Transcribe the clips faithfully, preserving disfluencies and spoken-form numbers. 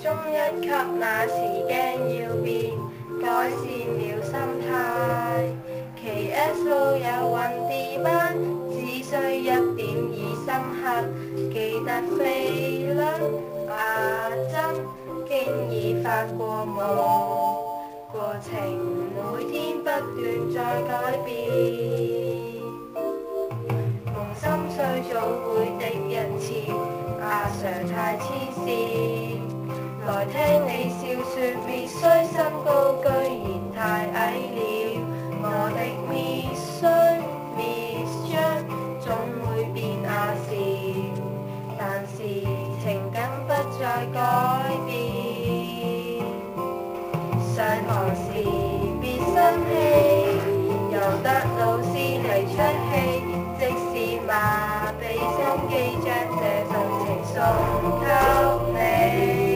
中一級那時驚要變，改善了心態。其 S 路有運 D 班，只需一點二深刻。記得菲律亞針，經已發過夢，過程每天不斷在改變。夢心碎早會的人前，阿 Sir 太黐線。來聽你笑說必須身高居然太矮了，我的 Miss 衰 Miss 張總會變亞視，但是情感不再改變。上堂時別生氣，由得老師嚟出氣，即使麻痹心機將這份情送給你。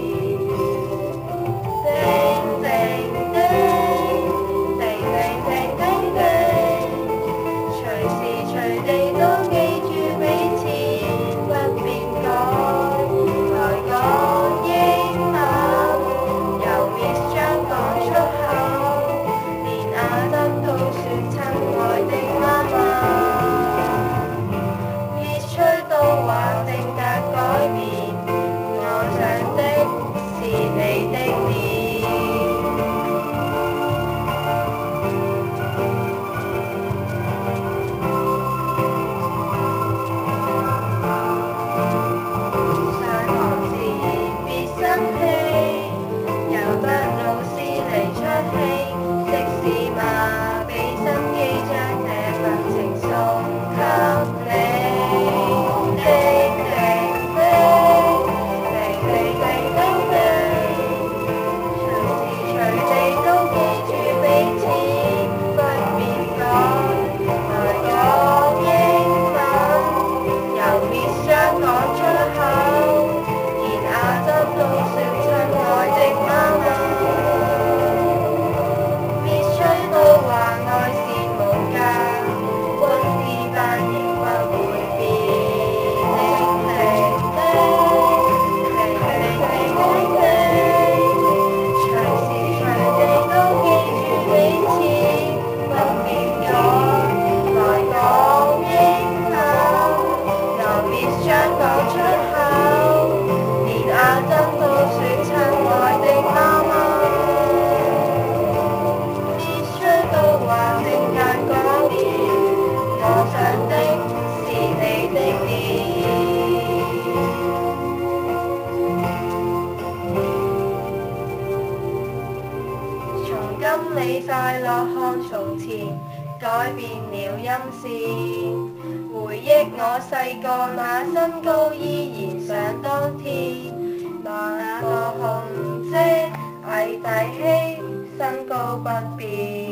今你快樂看從前，改變了音線。回憶我細個那身高依然想當天，那個紅姐矮大希身高不變。